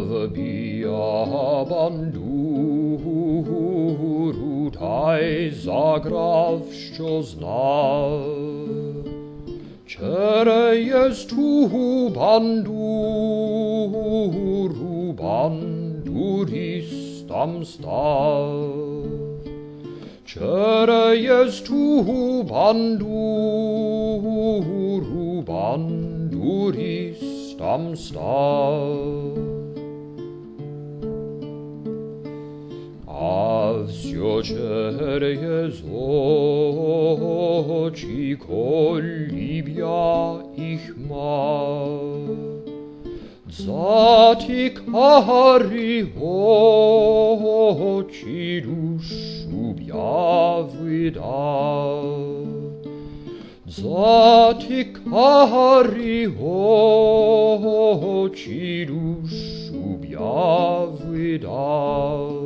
Zjawbija бандуру, та й заграв, що знав. Через ту бандуру бандуріст там став. Через ту бандуру бандуріст там став. А все через очі, коли б я їх мав, за ті карі очі душу б я видав. За ті карі очі душу б я видав.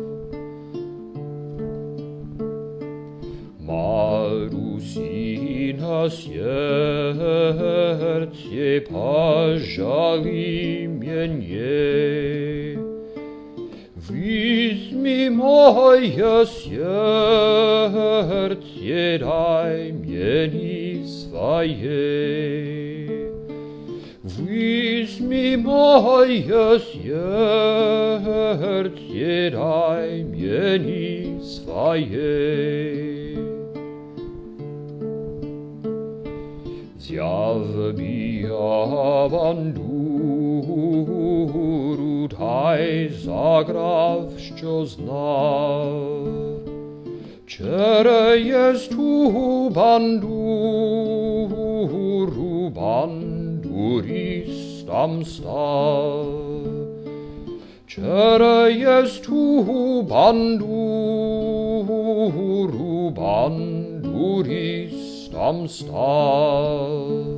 Марусина сердце пожали мне, возьми мое сердце, дай мне не свое. Возьми мое сердце, дай мне не свое. Zjawbija бандуру, та й заграв, що знав. Через ту бандуру бандуріст там став. Через ту бандуру бандуріст там став.